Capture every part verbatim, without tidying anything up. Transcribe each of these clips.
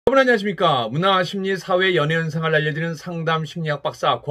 여러분 안녕하십니까. 문화, 심리, 사회, 연애 현상을 알려드리는 상담 심리학 박사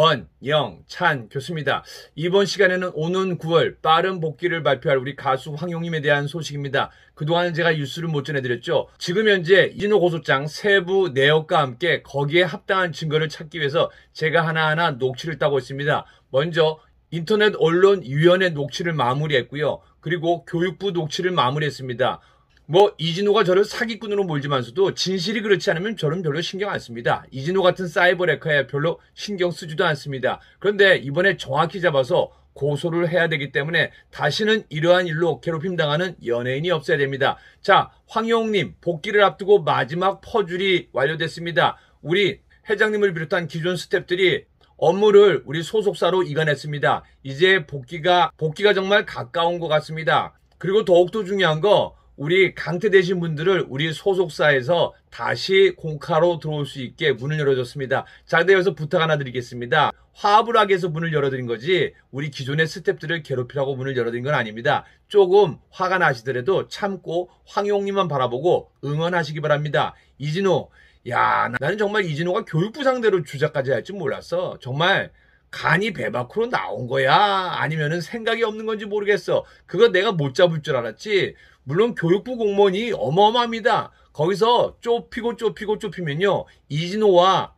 권영찬 교수입니다. 이번 시간에는 오는 구월 빠른 복귀를 발표할 우리 가수 황용님에 대한 소식입니다. 그동안 제가 뉴스를 못 전해드렸죠. 지금 현재 이진호 고소장 세부 내역과 함께 거기에 합당한 증거를 찾기 위해서 제가 하나하나 녹취를 따고 있습니다. 먼저 인터넷 언론위원회 녹취를 마무리했고요. 그리고 교육부 녹취를 마무리했습니다. 뭐 이진호가 저를 사기꾼으로 몰지만서도 진실이 그렇지 않으면 저는 별로 신경 안 씁니다. 이진호 같은 사이버 레커에 별로 신경 쓰지도 않습니다. 그런데 이번에 정확히 잡아서 고소를 해야 되기 때문에 다시는 이러한 일로 괴롭힘 당하는 연예인이 없어야 됩니다. 자, 황용님 복귀를 앞두고 마지막 퍼즐이 완료됐습니다. 우리 회장님을 비롯한 기존 스태프들이 업무를 우리 소속사로 이관했습니다. 이제 복귀가 복귀가 정말 가까운 것 같습니다. 그리고 더욱더 중요한 거, 우리 강퇴되신 분들을 우리 소속사에서 다시 공카로 들어올 수 있게 문을 열어줬습니다. 자, 근데 여기서 부탁 하나 드리겠습니다. 화합을 하기 위해서 문을 열어드린 거지 우리 기존의 스태프들을 괴롭히라고 문을 열어드린 건 아닙니다. 조금 화가 나시더라도 참고 황용님만 바라보고 응원하시기 바랍니다. 이진호, 야, 나는 정말 이진호가 교육부 상대로 주자까지 할 줄 몰랐어. 정말 간이 배 밖으로 나온 거야? 아니면은 생각이 없는 건지 모르겠어. 그거 내가 못 잡을 줄 알았지. 물론 교육부 공무원이 어마어마합니다. 거기서 좁히고 좁히고 좁히면요, 이진호와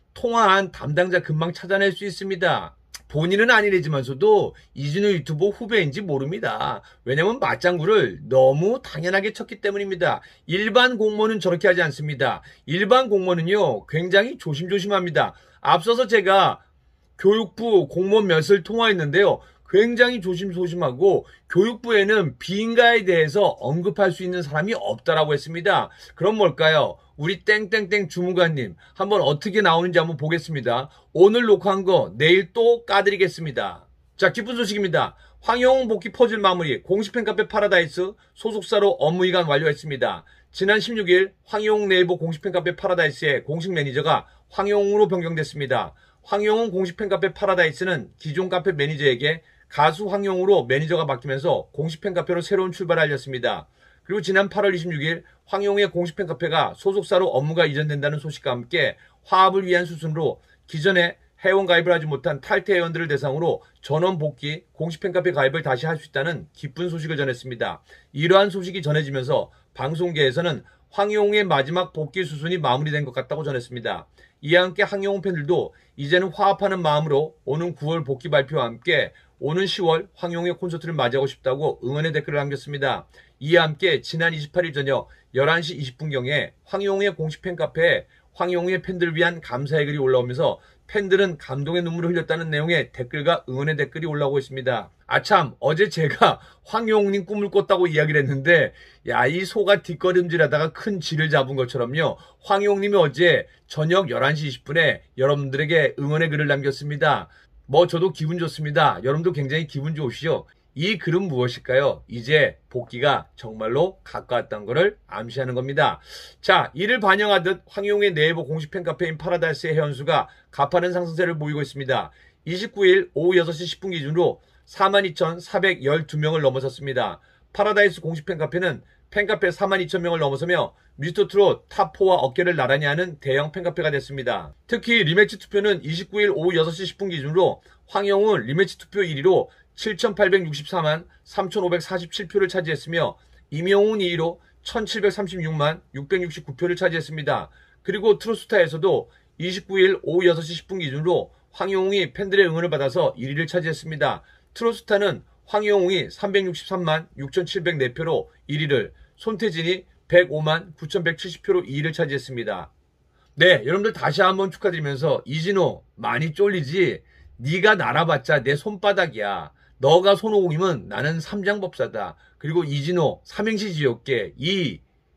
통화한 담당자 금방 찾아낼 수 있습니다. 본인은 아니래지만서도 이진호 유튜버 후배인지 모릅니다. 왜냐면 맞장구를 너무 당연하게 쳤기 때문입니다. 일반 공무원은 저렇게 하지 않습니다. 일반 공무원은요, 굉장히 조심조심합니다. 앞서서 제가 교육부 공무원 몇을 통화했는데요, 굉장히 조심조심하고 교육부에는 비인가에 대해서 언급할 수 있는 사람이 없다라고 했습니다. 그럼 뭘까요? 우리 땡땡땡 주무관님 한번 어떻게 나오는지 한번 보겠습니다. 오늘 녹화한 거 내일 또 까드리겠습니다. 자, 기쁜 소식입니다. 황용 복귀 퍼즐 마무리. 공식 팬카페 파라다이스 소속사로 업무 이관 완료했습니다. 지난 십육 일 황용 네이버 공식 팬카페 파라다이스의 공식 매니저가 황용으로 변경됐습니다. 황용은 공식 팬카페 파라다이스는 기존 카페 매니저에게 가수 황용으로 매니저가 바뀌면서 공식 팬카페로 새로운 출발을 알렸습니다. 그리고 지난 팔월 이십육일 황용의 공식 팬카페가 소속사로 업무가 이전된다는 소식과 함께 화합을 위한 수순으로 기존에 회원 가입을 하지 못한 탈퇴 회원들을 대상으로 전원 복귀 공식 팬카페 가입을 다시 할 수 있다는 기쁜 소식을 전했습니다. 이러한 소식이 전해지면서 방송계에서는 황용의 마지막 복귀 수순이 마무리된 것 같다고 전했습니다. 이와 함께 황용 팬들도 이제는 화합하는 마음으로 오는 구월 복귀 발표와 함께 오는 시월 황용의 콘서트를 맞이하고 싶다고 응원의 댓글을 남겼습니다. 이와 함께 지난 이십팔일 저녁 열한 시 이십 분경에 황용의 공식 팬카페에 황용의 팬들을 위한 감사의 글이 올라오면서 팬들은 감동의 눈물을 흘렸다는 내용의 댓글과 응원의 댓글이 올라오고 있습니다. 아참, 어제 제가 황용님 꿈을 꿨다고 이야기를 했는데, 야, 이 소가 뒷걸음질하다가 큰 쥐를 잡은 것처럼요, 황용님이 어제 저녁 열한 시 이십 분에 여러분들에게 응원의 글을 남겼습니다. 뭐 저도 기분 좋습니다. 여러분도 굉장히 기분 좋으시죠? 이 글은 무엇일까요? 이제 복귀가 정말로 가까웠다는 것을 암시하는 겁니다. 자, 이를 반영하듯 황용의 네이버 공식 팬카페인 파라다이스의 회원수가 가파른 상승세를 보이고 있습니다. 이십구일 오후 여섯 시 십 분 기준으로 사만 이천사백십이 명을 넘어섰습니다. 파라다이스 공식 팬카페는 팬카페 사만 이천 명을 넘어서며 미스터트롯 탑사와 어깨를 나란히 하는 대형 팬카페가 됐습니다. 특히 리매치 투표는 이십구일 오후 여섯 시 십 분 기준으로 황용은 리매치 투표 일 위로 칠천팔백육십사만 삼천오백사십칠 표를 차지했으며 임영웅 이 위로 천칠백삼십육만 육백육십구 표를 차지했습니다. 그리고 트로스타에서도 이십구일 오후 여섯 시 십 분 기준으로 황용웅이 팬들의 응원을 받아서 일 위를 차지했습니다. 트로스타는 황용웅이 삼백육십삼만 육천칠백사 표로 일 위를, 손태진이 백오만 구천백칠십 표로 이 위를 차지했습니다. 네, 여러분들 다시 한번 축하드리면서 이진호 많이 쫄리지? 네가 날아봤자 내 손바닥이야. 너가 손오공이면 나는 삼장법사다. 그리고 이진호 삼행시 지었게. 이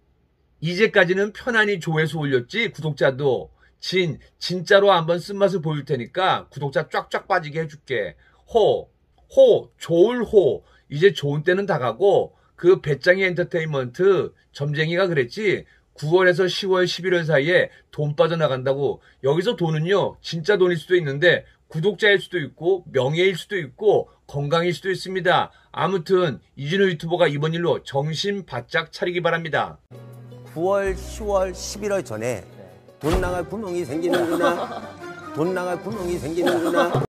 이제까지는 편안히 조회수 올렸지. 구독자도 진 진짜로 한번 쓴맛을 보일 테니까 구독자 쫙쫙 빠지게 해줄게. 호 호 좋을 호. 이제 좋은 때는 다 가고 그 배짱이 엔터테인먼트 점쟁이가 그랬지. 구월에서 시월, 십일월 사이에 돈 빠져나간다고. 여기서 돈은요, 진짜 돈일 수도 있는데 구독자일 수도 있고 명예일 수도 있고 건강일 수도 있습니다. 아무튼 이진호 유튜버가 이번 일로 정신 바짝 차리기 바랍니다. 구월, 시월, 십일월 전에 돈 나갈 구멍이 생기는구나. 돈 나갈 구멍이 생기는구나.